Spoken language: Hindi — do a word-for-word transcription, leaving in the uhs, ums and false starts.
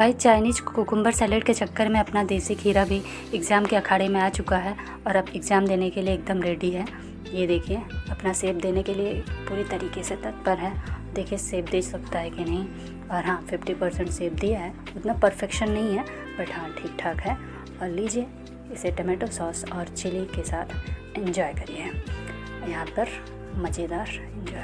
भाई चाइनीज़ कुकुम्बर सैलेड के चक्कर में अपना देसी खीरा भी एग्ज़ाम के अखाड़े में आ चुका है और अब एग्ज़ाम देने के लिए एकदम रेडी है। ये देखिए अपना सेब देने के लिए पूरी तरीके से तत्पर है। देखिए सेब दे सकता है कि नहीं। और हाँ फिफ्टी परसेंट सेब दिया है, उतना परफेक्शन नहीं है बट हाँ ठीक ठाक है। और लीजिए इसे टमाटो सॉस और चिली के साथ एंजॉय करिए। यहाँ पर मज़ेदार एंजॉय।